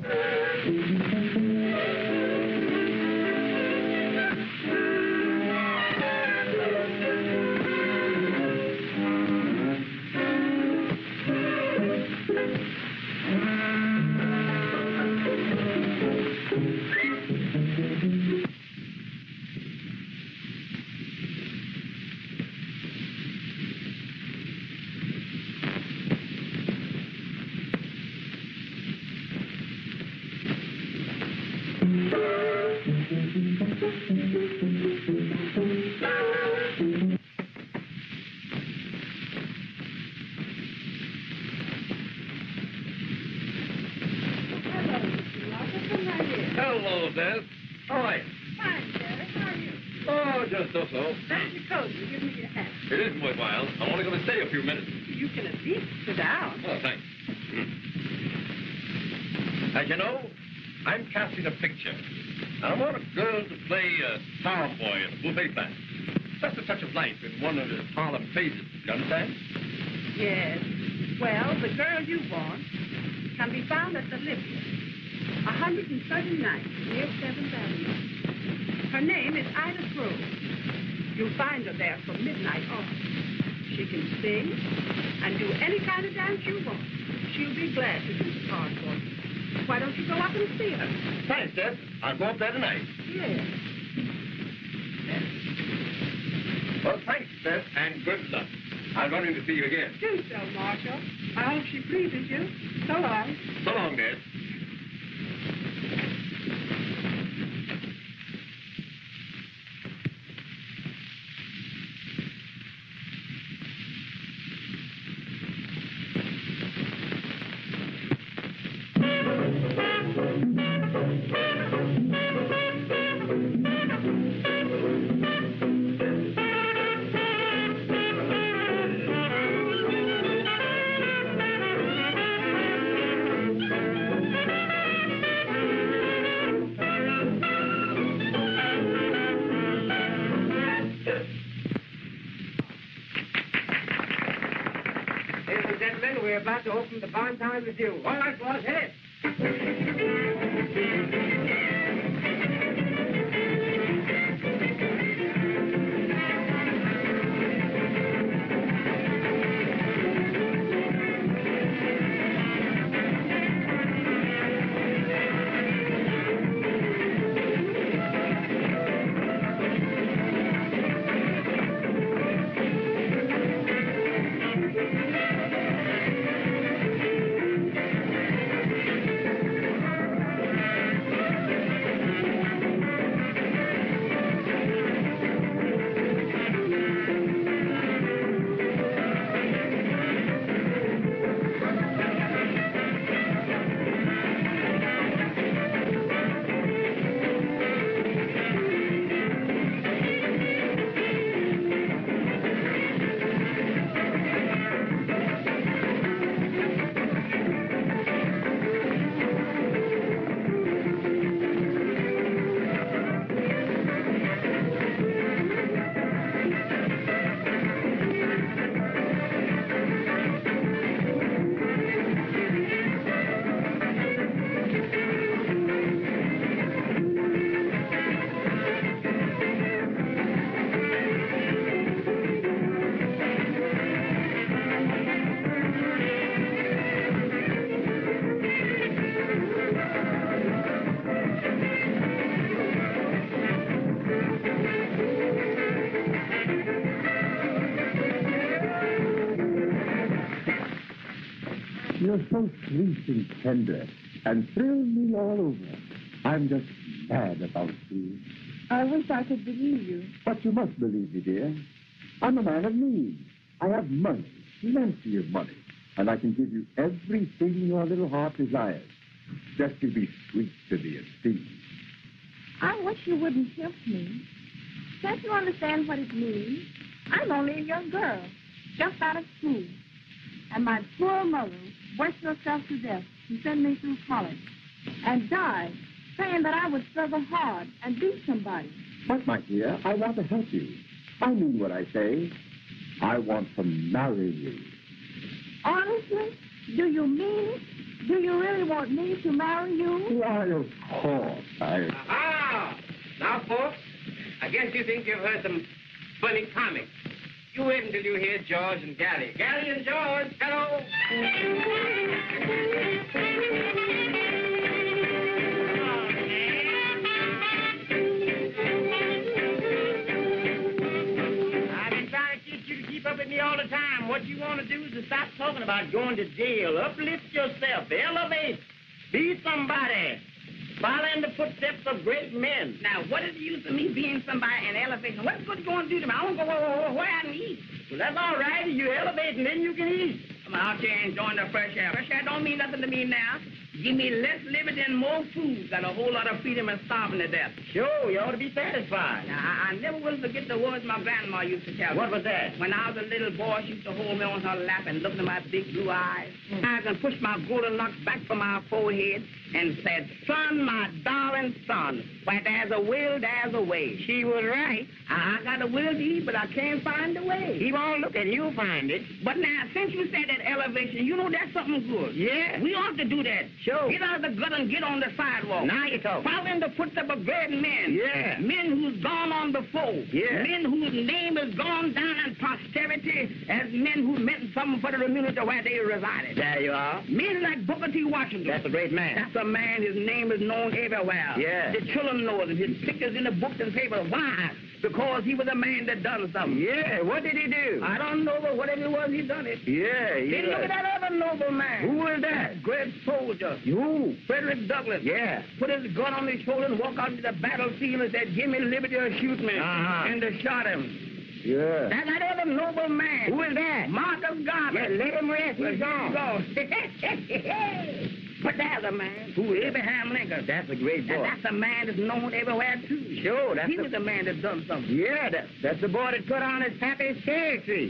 Hello, Des. How are you? Fine, Derek. How are you? Oh, just so-so. That's your coat. You give me your hat. It isn't worthwhile. I'm only going to stay a few minutes. You can at least sit down. Oh, thanks. As you know, I'm casting a picture. And I want a girl to play a tomboy in a buffet flat. Just a touch of life in one of the Harlem phases. You understand? Yes. Well, the girl you want can be found at the Libya, 139th, near 7th Avenue. Her name is Ida Grove. You'll find her there from midnight on. She can sing and do any kind of dance you want. She'll be glad to do the part for you. Why don't you go up and see her? Thanks, Deb. I'll go up there tonight. Yes. Well, thanks, Deb, and good luck. I'm going to see you again. Do so, Marshal. I hope she pleases you. So long. So long, Deb. We're about to open the Barn Time Review. All right, boys, hit it. You're so sweet and tender and thrill me all over. I'm just mad about you. I wish I could believe you. But you must believe me, dear. I'm a man of means. I have money, plenty of money, and I can give you everything your little heart desires. Just to be sweet to me and please. I wish you wouldn't help me. Can't you understand what it means? I'm only a young girl, just out of school. And my poor mother worked herself to death to send me through college and died saying that I would struggle hard and be somebody. But, my dear, I want to help you. I mean what I say. I want to marry you. Honestly? Do you mean it? Do you really want me to marry you? Why, of course. Ah! Now, folks, I guess you think you've heard some funny comics. You wait until you hear George and Gally. Gally and George, hello! I've been trying to get you to keep up with me all the time. What you want to do is to stop talking about going to jail. Uplift yourself. Elevate. Be somebody. Follow in the footsteps of great men. Now, what is the use of me being somebody and elevating? What's going to do to me? I want to go where I can eat. Well, that's all right. You elevate and then you can eat. I'm out here enjoying the fresh air. Fresh air don't mean nothing to me now. Give me less liberty and more food. Got a whole lot of freedom and starving to death. Sure, you ought to be satisfied. Now, I never will forget the words my grandma used to tell me. What was that? When I was a little boy, she used to hold me on her lap and look into my big blue eyes. I can push my golden locks back from my forehead and said, son, my darling son, where there's a will, there's a way. She was right. I got a will to eat, but I can't find a way. Keep on looking, you'll find it. But now, since you said that elevation, you know that's something good. Yeah. We ought to do that. Sure. Get out of the gut and get on the sidewalk. Now you talk. Follow in the footsteps of great men. Yeah. Men who's gone on before. Yeah. Men whose name has gone down in posterity as men who meant something for the community where they resided. There you are. Men like Booker T. Washington. That's a great man. That's a man, his name is known everywhere. Yeah. The children know him. His pictures in the books and papers. Why? Because he was a man that done something. Yeah, what did he do? I don't know, but whatever it was, he done it. Yeah, Then look at that other noble man. Who was that? Great soldier. You. Frederick Douglass. Yeah. Put his gun on his shoulder and walk out to the battlefield and said, give me liberty or shoot me. Uh-huh. And they shot him. Yeah. That's that other noble man. Who is that? Marcus Garvey. Yeah, let him rest. He's gone. But there's a man. Who is? Abraham Lincoln. That's a great boy. And that's a man that's known everywhere, too. Sure, that's He was the man that done something. Yeah, that's the boy that cut on his pappy's cherry tree.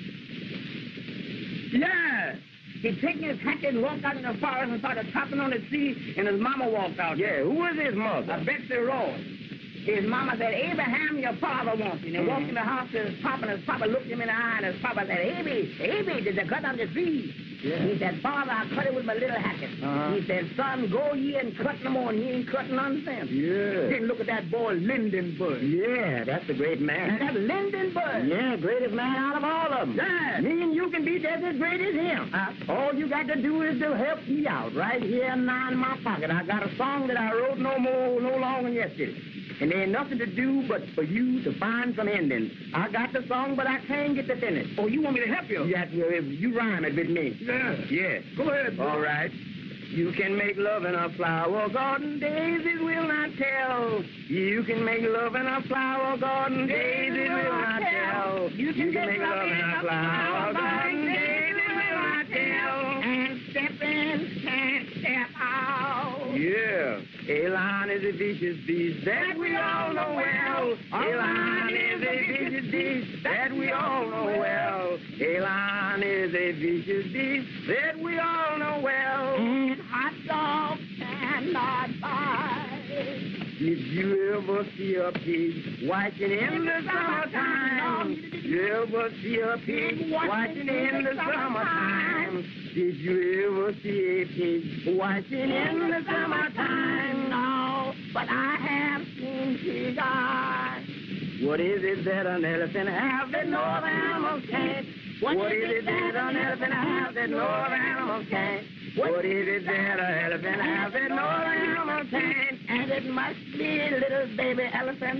Yeah. He taken his hatchet and walked out in the forest and started chopping on the tree, and his mama walked out. Yeah, who was his mother? Betsy Ross. His mama said, Abraham, your father wants you. And he walked in the house to his papa, and his papa looked him in the eye, and his papa said, Abby, did you cut down the tree? Yeah. He said, Father, I cut it with my little hatchet. He said, son, go ye and cut no more, and he ain't cutting none since. Yeah. Then look at that boy, Lindenberg. Yeah, that's a great man. That's Lindenberg. Yeah, greatest man out of all of them. Yeah. Me and you can be just as great as him. All you got to do is to help me out right here now in my pocket. I got a song that I wrote no longer than yesterday. And there ain't nothing to do but for you to find some endings. I got the song, but I can't get the finish. Oh, you want me to help you? You rhyme it with me. Yeah. Yeah. Go ahead, boy. All right. You can make love in a flower garden, daisies will not tell. You can make love in a flower garden, daisies will not tell. You can make love in a flower garden, daisies will not tell. And step in and step out. Yeah. A lion is a vicious beast that we all know well. A lion is a vicious beast that we all know well. A lion is a vicious beast that we all know well. And hot dogs cannot buy. Did you ever see a pig watching in the summertime? Did you ever see a pig watching in the summertime? Did you ever see a pig watching in the summertime? No, but I have seen pig eyes. What is it that an elephant has that no other animal can't? What is it that an elephant has that no other animal can't? What is it that an elephant has that no other animal can't? And it must be little baby elephant.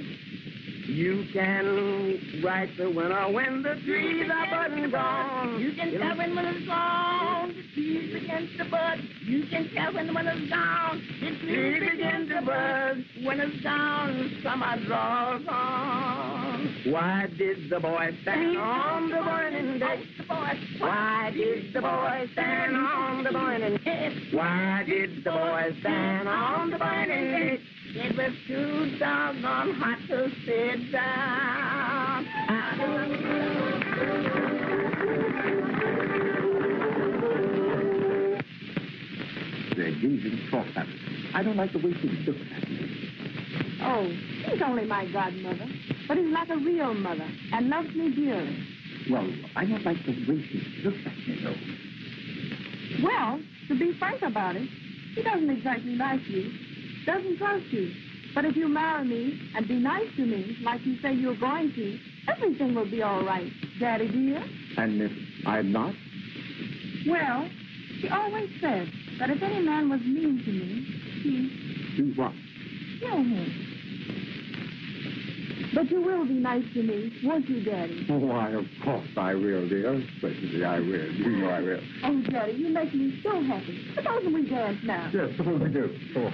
You can write the winter when the trees are budding gone. You can tell when it's gone, the trees begin to bud. You can tell when it's gone, the trees begin to bud. When it's gone, summer draws on. Why did the boy stand on the burning day? Why did the boy stand on the burning day? Why did the boy stand on the burning day? It was too doggone hot to sit down. They're gazing cross at us. I don't like the way she looks at me. Oh, she's only my godmother, but he's like a real mother and loves me dearly. Well, I don't like the way she looks at me, though. Well, to be frank about it, he doesn't exactly like you, doesn't trust you. But if you marry me and be nice to me, like you say you're going to, everything will be all right, Daddy dear. And if I'm not? Well, she always said that if any man was mean to me, he'd Do what? kill him. But you will be nice to me, won't you, Daddy? Oh, why, of course I will, dear. Especially I will. You know I will. Oh, Daddy, you make me so happy. Suppose we dance now. Yes, suppose we do. Oh.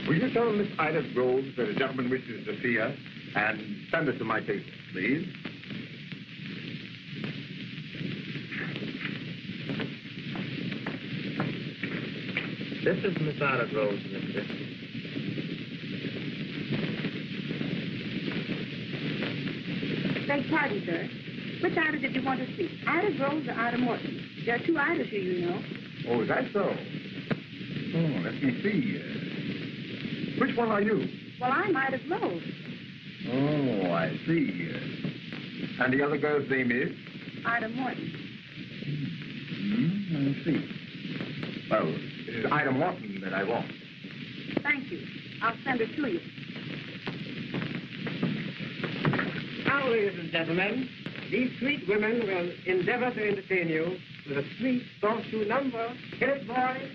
Will you tell Miss Ida Groves that a gentleman wishes to see her and send her to my table, please? This is Miss Ida Groves, mister. Beg pardon, sir. Which Ida did you want to see? Ida Groves or Ida Morton? There are two Idas here, you know. Oh, is that so? Oh, let me see. Which one are you? Well, I'm Ida Groves. Oh, I see. And the other girl's name is? Ida Morton. I see. Well, it is Ida Morton that I want. Thank you. I'll send her to you. Now, ladies and gentlemen, these sweet women will endeavor to entertain you with a sweet song-shoe number. Hit it, boys.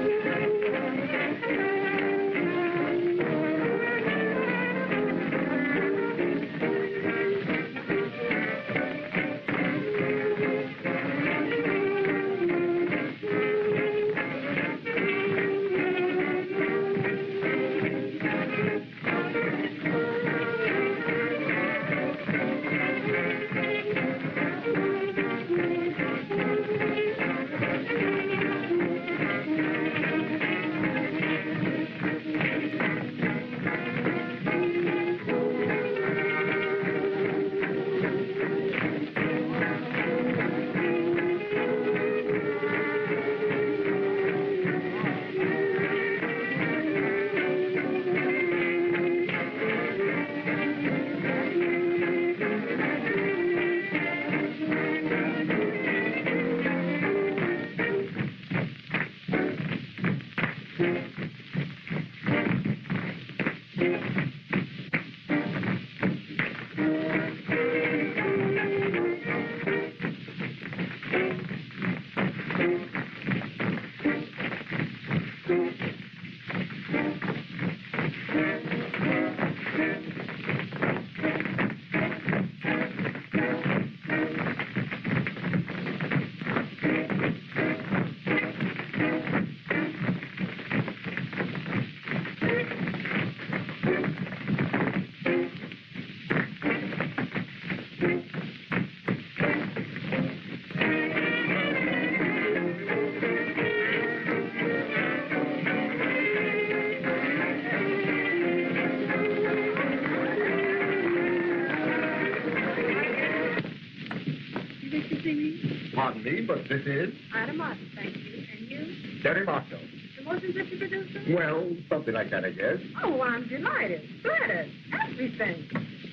Pardon me, but this is? Ida Morton, thank you. And you? Terry Marshall. The motion picture producer? Well, something like that, I guess. Oh, I'm delighted. Flattered. Everything.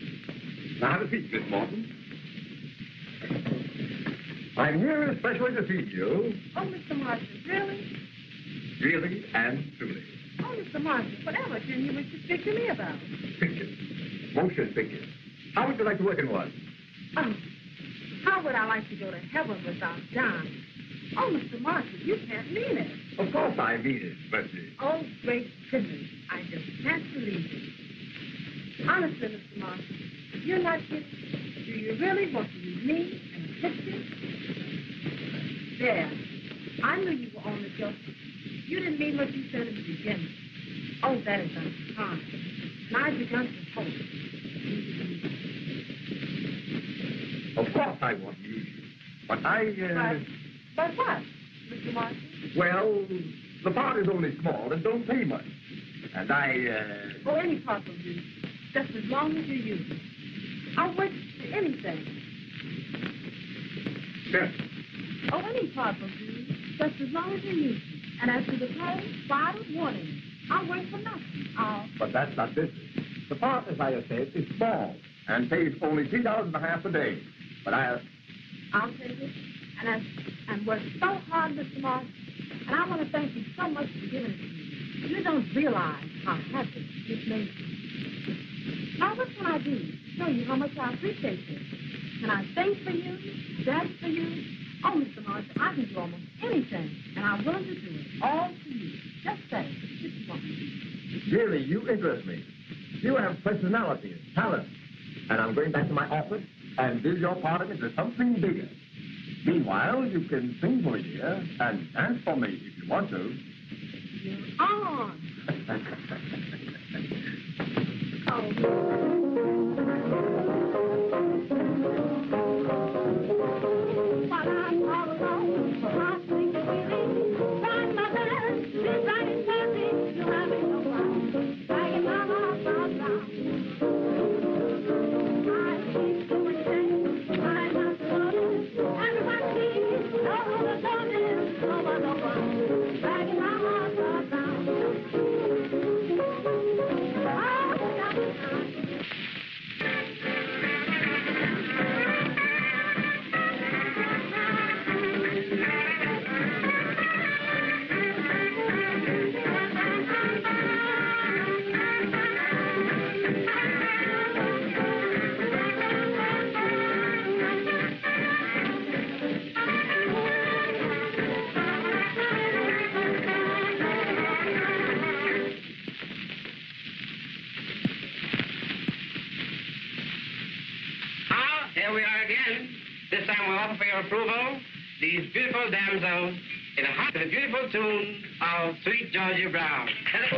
Now have a seat, Miss Morton. I'm here especially to see you. Oh, Mr. Marshall, really? Really and truly. Oh, Mr. Marshall, whatever can you wish to speak to me about? Pictures. Motion pictures. How would you like to work in one? Oh, how would I like to go to heaven without John? Oh, Mr. Marshall, you can't mean it. Of course I mean it, but... Oh, great goodness. I just can't believe it. Honestly, Mr. Marshall, you're not kidding. Do you really want to use me and a picture? There. I knew you were only joking. You didn't mean what you said in the beginning. Oh, that is unkind. And I've begun to hope. Of course I want to use you. But But what, Mr. Marshall? Well, the part is only small and don't pay much. And Oh, any part will do. Just as long as you use it. I'll wait for anything. Yes. Oh, any part will do. Just as long as you use it. And as to the pay, why I don't want any. I'll wait for nothing. But that's not business. The part, as I have said, is small and pays only $3.50 a day. But I'll take it. And work so hard, Mr. Marshall. And I want to thank you so much for giving it to me. You don't realize how happy this makes me. Now, what can I do to show you how much I appreciate you? Can I sing for you? Dance for you? Oh, Mr. Marshall, I can do almost anything. And I'm willing to do it. All for you. Just say, if you want me. really, you interest me. You have personality and talent. And I'm going back to my office and build your part of it into something bigger. Meanwhile, you can sing for me, dear, and dance for me if you want to. You're on. here we are again. This time we offer for your approval these beautiful damsels in a hot and beautiful tune of Sweet Georgia Brown.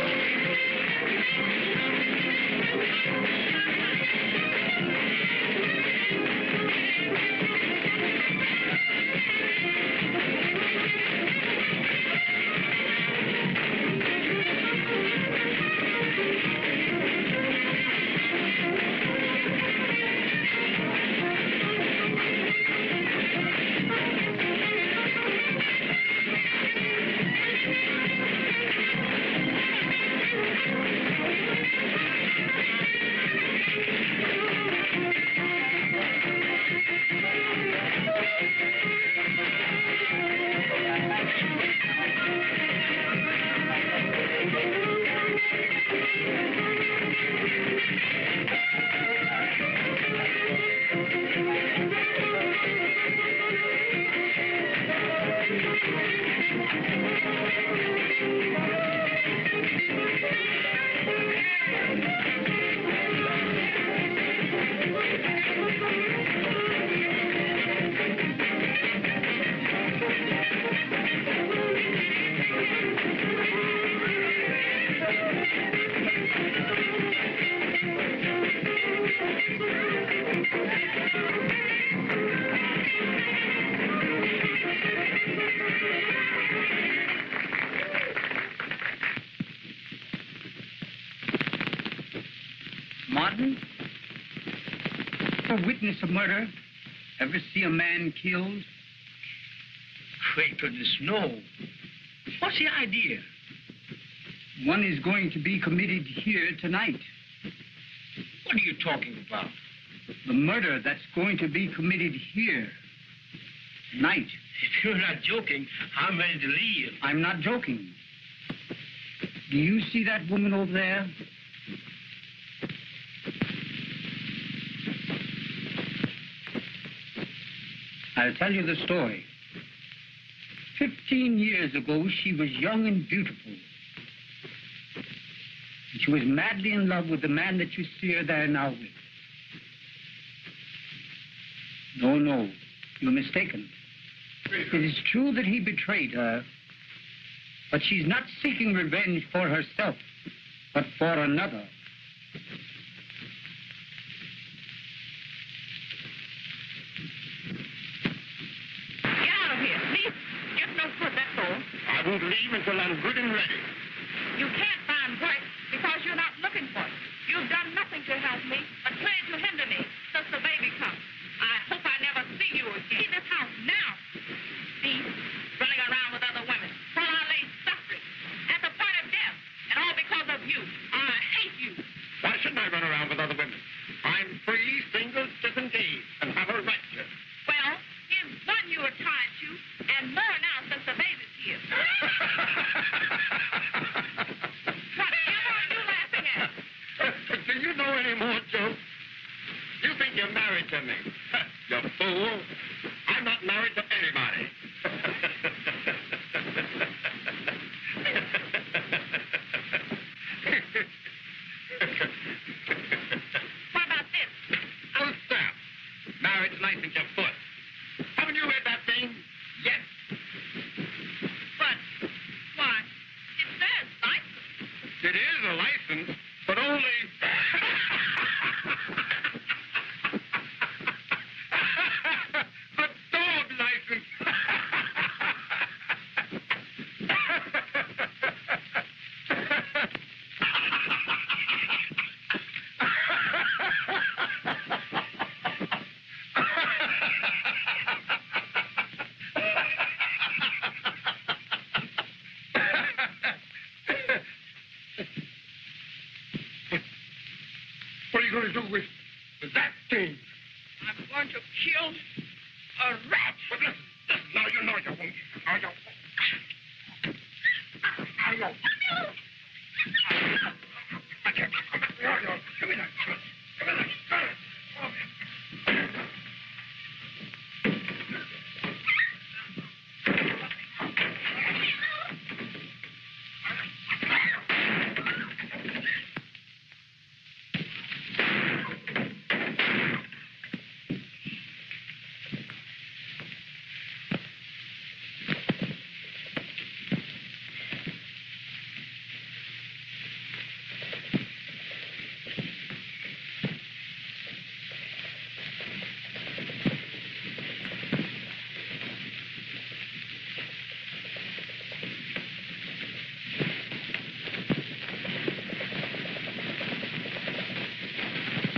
Martin? A witness of murder? Ever see a man killed? Great goodness, no. What's the idea? One is going to be committed here tonight. What are you talking about? The murder that's going to be committed here tonight. If you're not joking, I'm ready to leave. I'm not joking. Do you see that woman over there? I'll tell you the story. 15 years ago, she was young and beautiful. And she was madly in love with the man that you see her there now with. No, you're mistaken. It is true that he betrayed her, but she's not seeking revenge for herself, but for another. I won't leave until I'm good and ready. You can't find work because you're not looking for it. You've done nothing to help me, but tried to hinder me since the baby comes. I hope I never see you again. Leave this house now. See, running around with other women while I lay suffering at the point of death, and all because of you. I hate you. Why shouldn't I run around with other women? I'm free, single, disengaged, and have a right to. Well, here's one you were tied to, and more now since the baby's here. Whatever are you laughing at? Do you know any more jokes? You think you're married to me? You fool. I'm not married to anybody. What about this? Full stop. Marriage license your foot. Haven't you read that thing? Yes. But, why, it says license. It is a license, but only... a dog license. What are you going to do with that thing? I'm going to kill a rat. But listen, now you know you won't. Now you won't. Now you won't. I can't. Give me that. Give me that.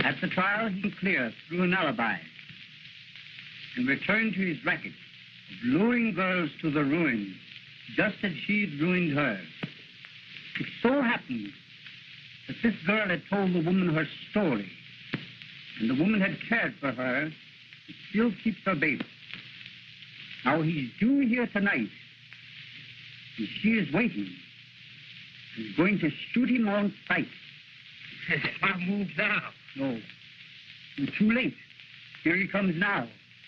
At the trial, he cleared through an alibi and returned to his racket of luring girls to the ruin, just as she'd ruined her. It so happened that this girl had told the woman her story, and the woman had cared for her and still keeps her baby. Now he's due here tonight, and she is waiting. He's going to shoot him on sight. I move now. No, you're too late. Here he comes now.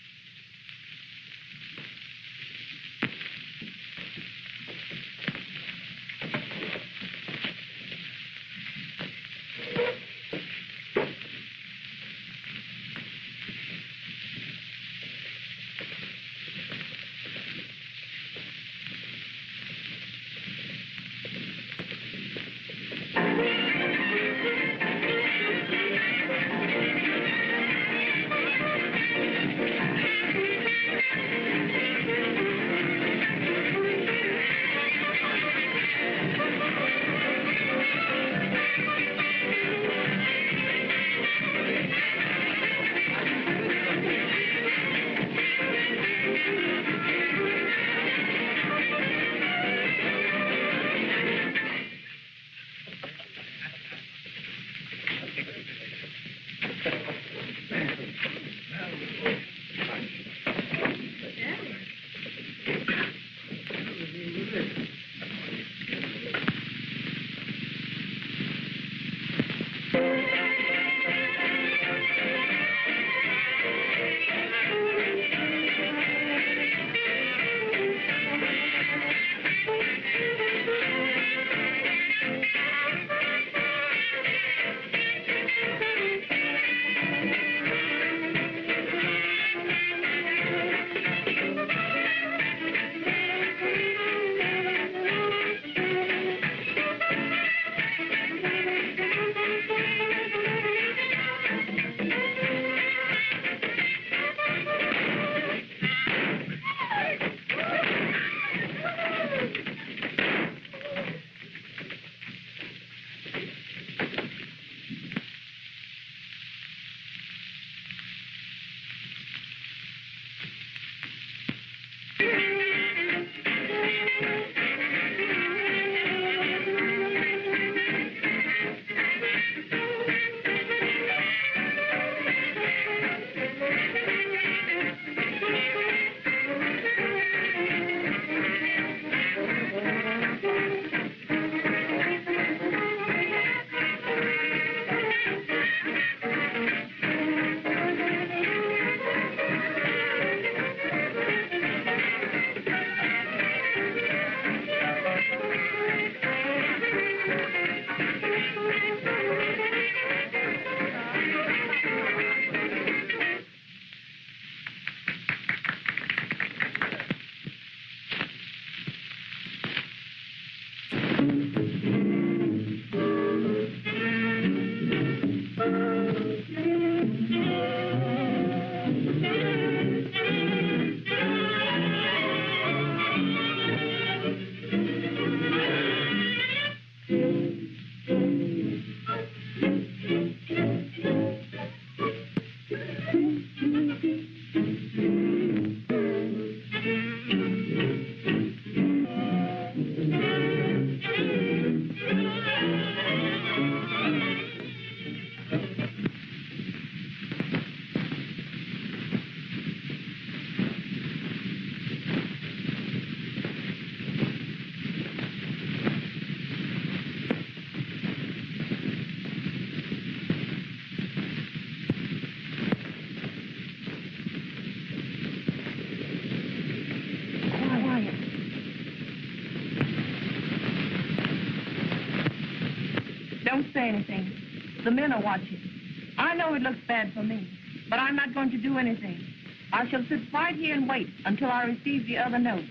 Don't say anything. The men are watching. I know it looks bad for me, but I'm not going to do anything. I shall sit right here and wait until I receive the other note.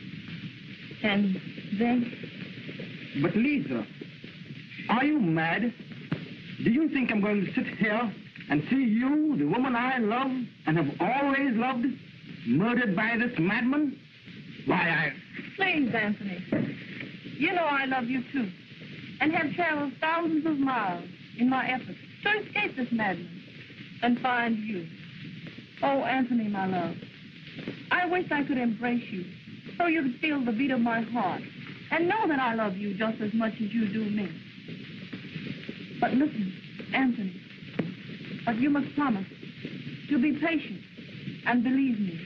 And then? But Lisa, are you mad? Do you think I'm going to sit here and see you, the woman I love and have always loved, murdered by this madman? Why, Please, Anthony. You know I love you, too, and have traveled thousands of miles in my efforts to escape this madness and find you. Oh, Anthony, my love, I wish I could embrace you so you could feel the beat of my heart and know that I love you just as much as you do me. But listen, Anthony, but you must promise to be patient and believe me.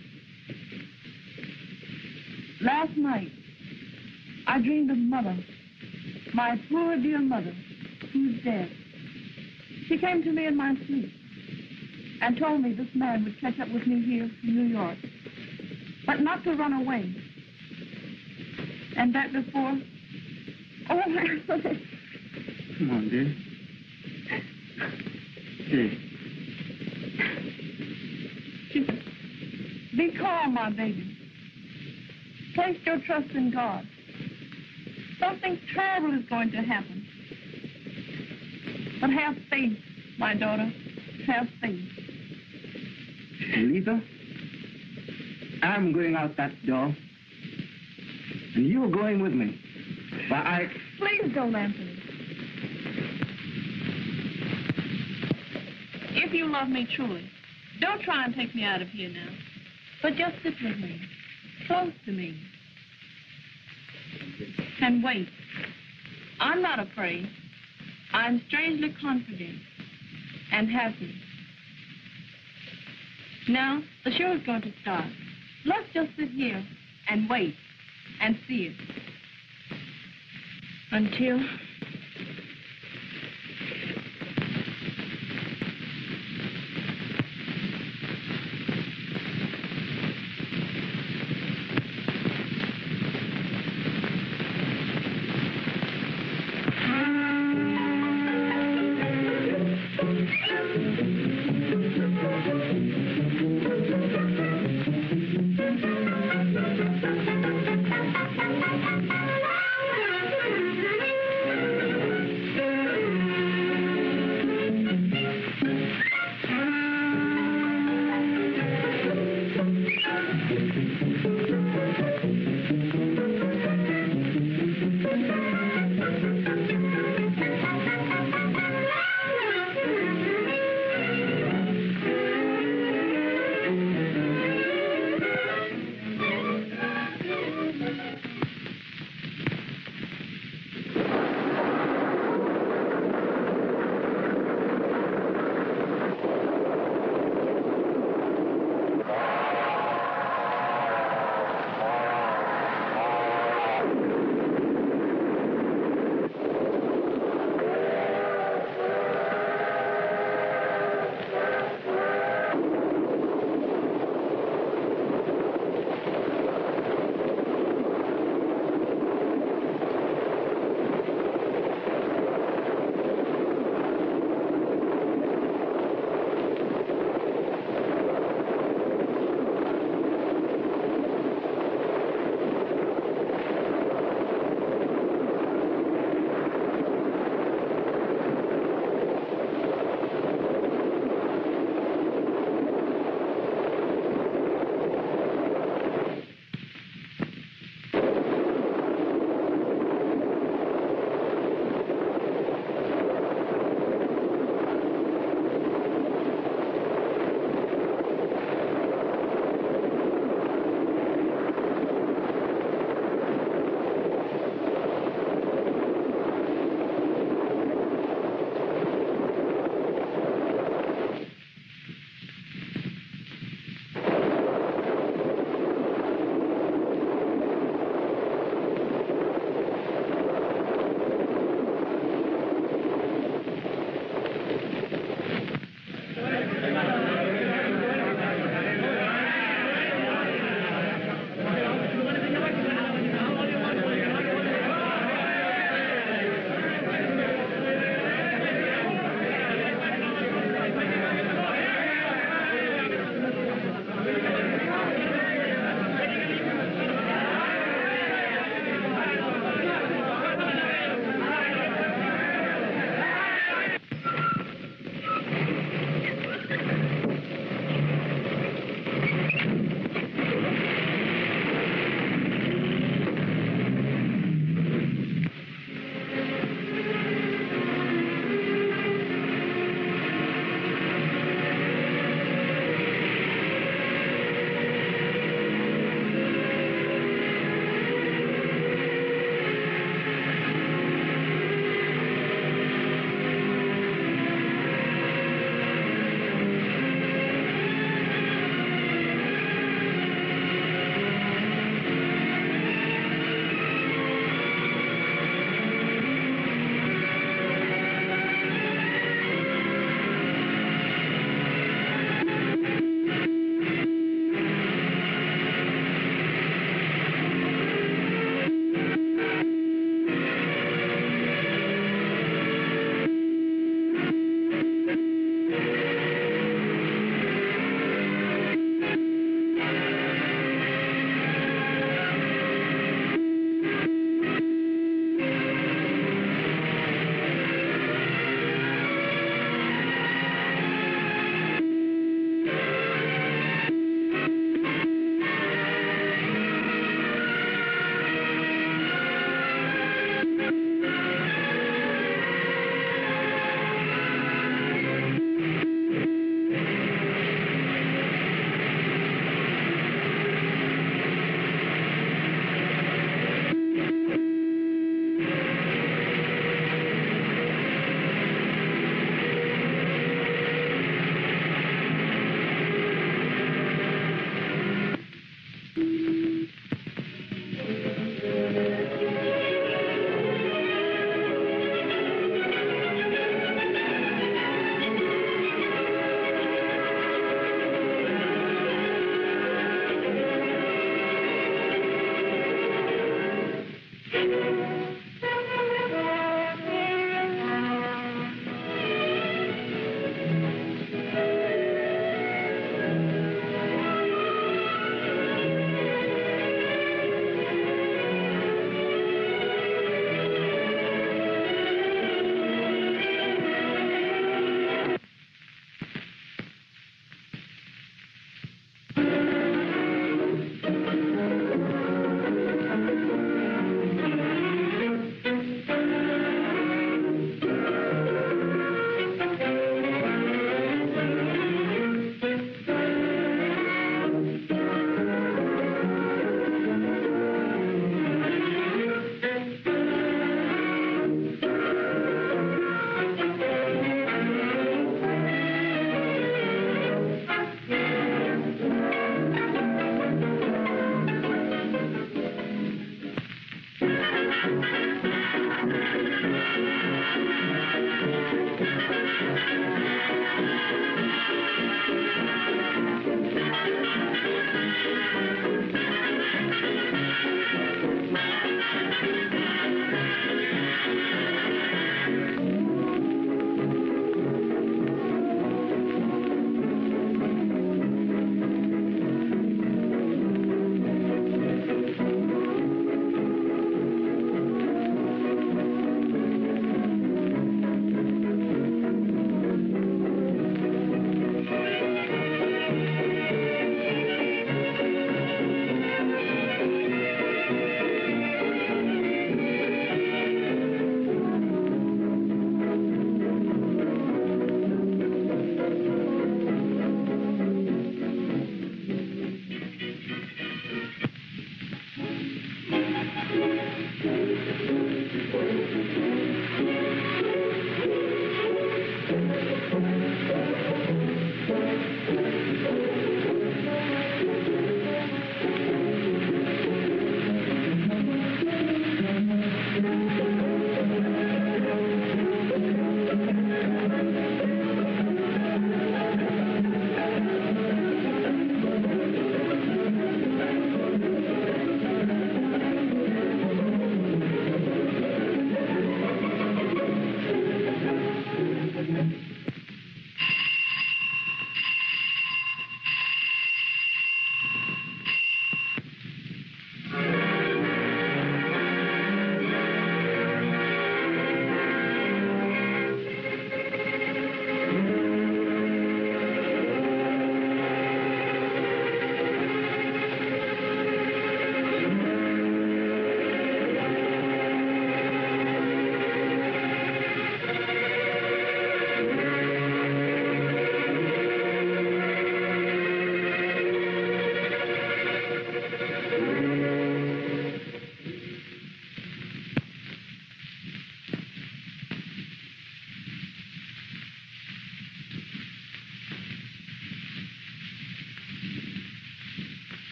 Last night, I dreamed of Mother, my poor dear mother, who's dead. She came to me in my sleep and told me this man would catch up with me here in New York, but not to run away. And that before... Oh, Anthony. Come on, dear. Dear. She said, be calm, my baby. Place your trust in God. Something terrible is going to happen. But have faith, my daughter. Have faith. Lisa, I'm going out that door. And you're going with me. Why, Please don't, Anthony. If you love me truly, don't try and take me out of here now. But just sit with me, close to me. And wait. I'm not afraid. I'm strangely confident and happy. Now, the show is going to start. Let's just sit here and wait and see it. Until...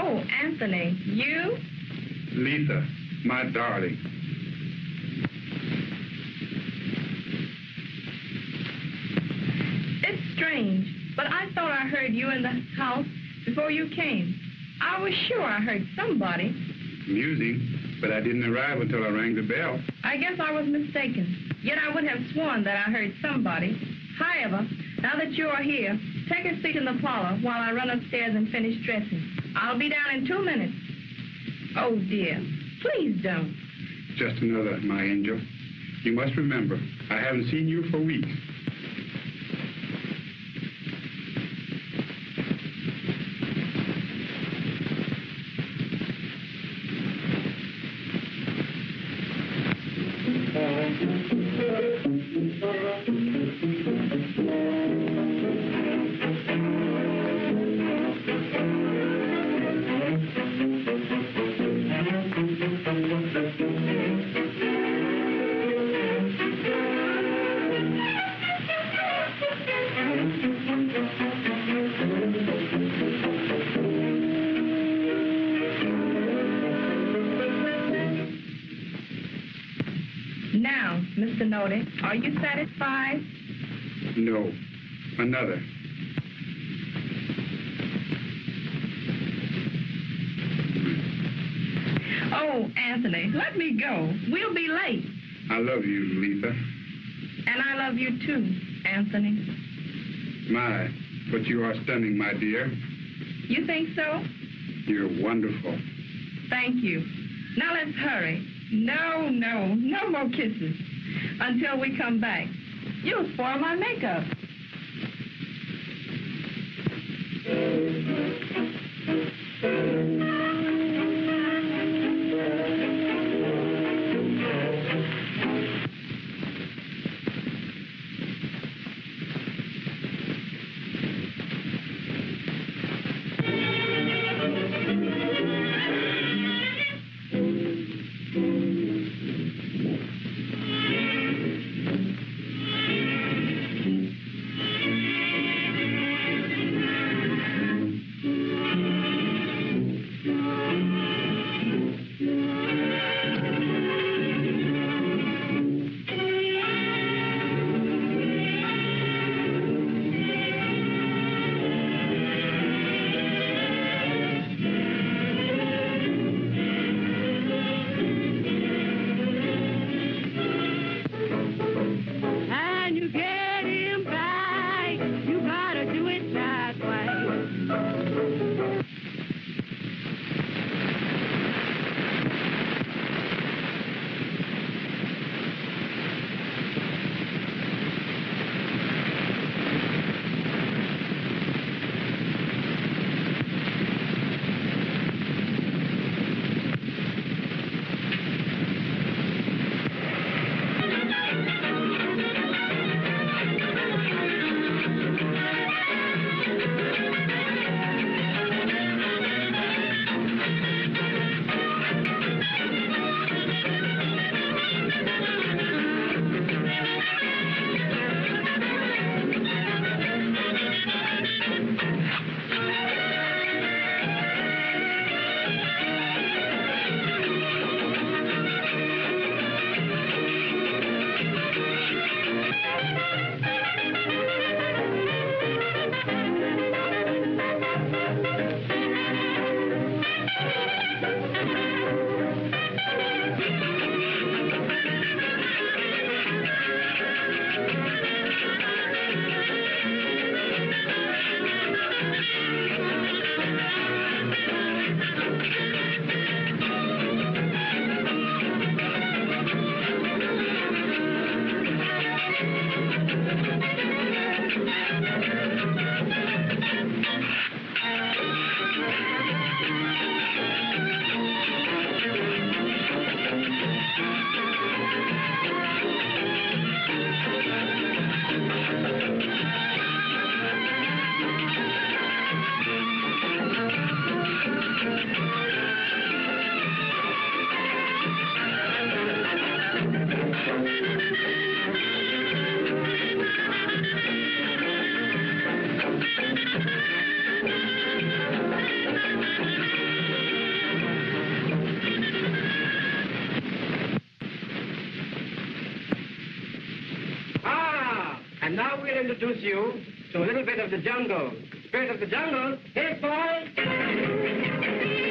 Oh, Anthony, you? Lisa, my darling. It's strange, but I thought I heard you in the house before you came. I was sure I heard somebody. Amusing, but I didn't arrive until I rang the bell. I guess I was mistaken. Yet I would have sworn that I heard somebody. However, now that you are here, take a seat in the parlor while I run upstairs and finish dressing. I'll be down in 2 minutes. Oh, dear. Please don't. Just another, my angel. You must remember, I haven't seen you for weeks. Now, Mr. Noty, are you satisfied? No, another. Oh, Anthony, let me go. We'll be late. I love you, Lisa. And I love you too, Anthony. My, but you are stunning, my dear. You think so? You're wonderful. Thank you. Now let's hurry. No more kisses until we come back. You'll spoil my makeup. we'll introduce you to a little bit of the jungle. Spirit of the jungle, hit boy!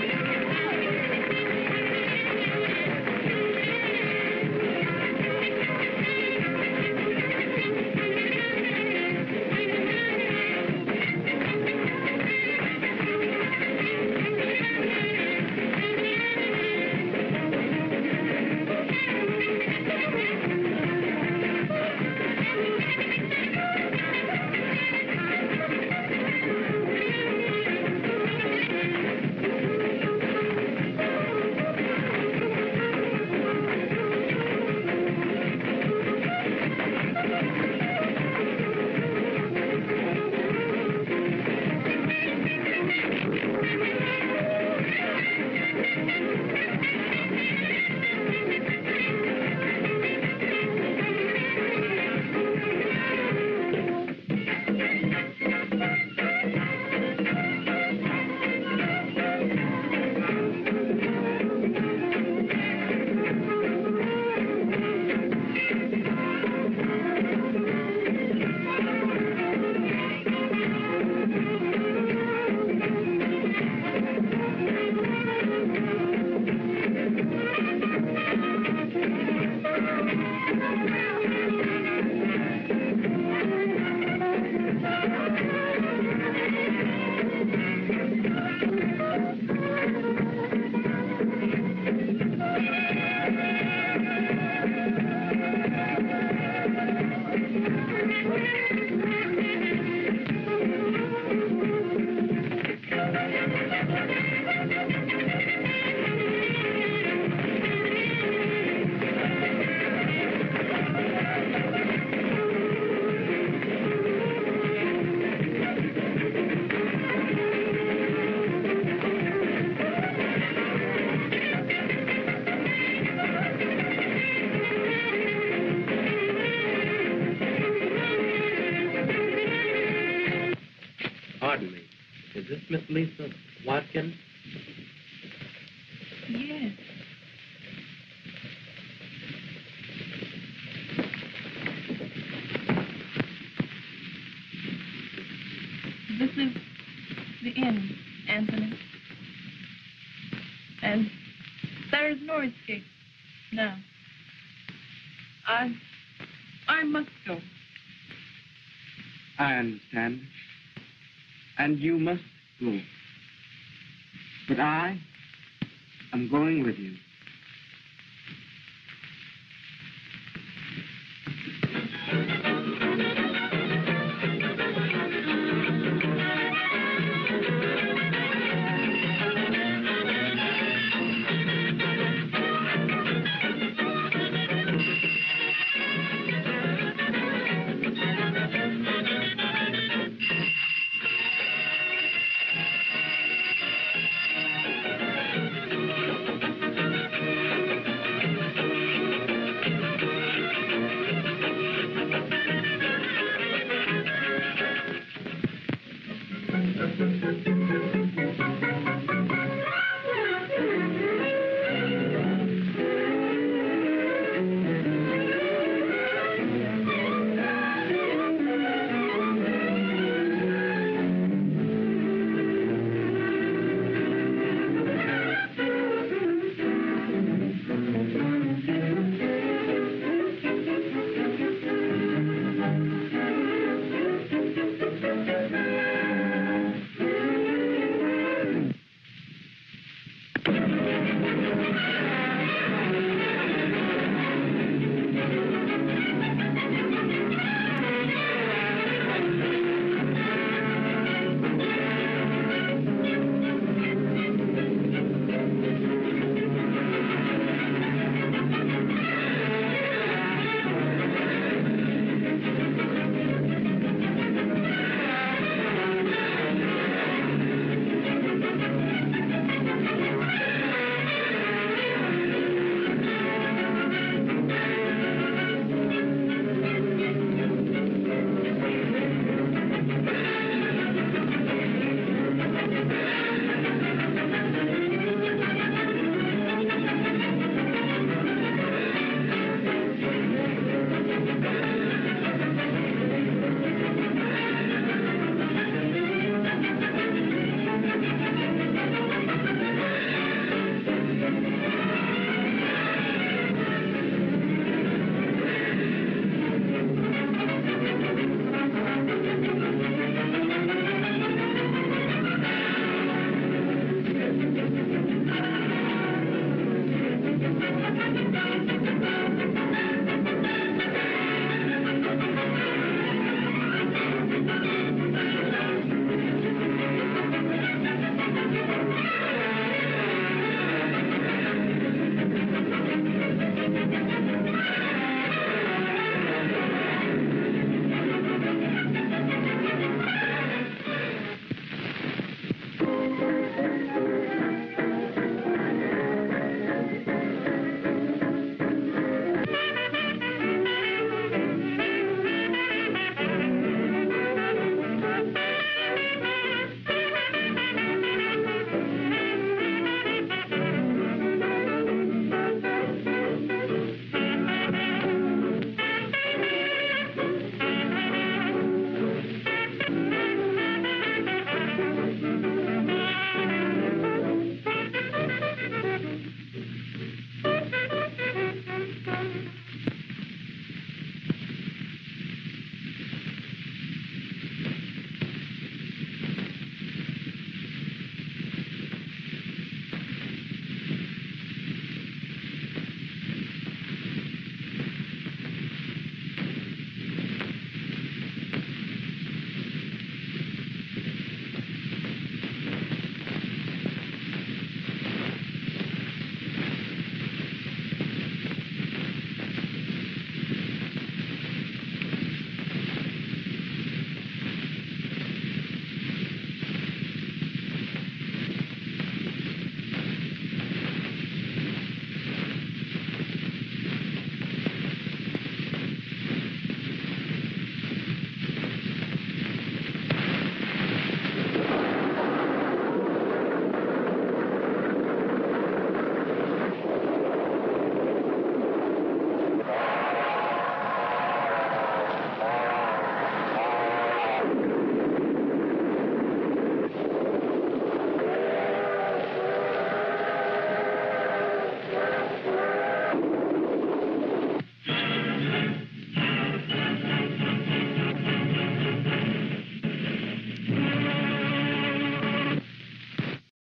Pardon me. Is this Miss Lisa Watkins? Yes. This is the inn, Anthony. And there is no escape now. I must go. I understand. And you must go. But I am going with you.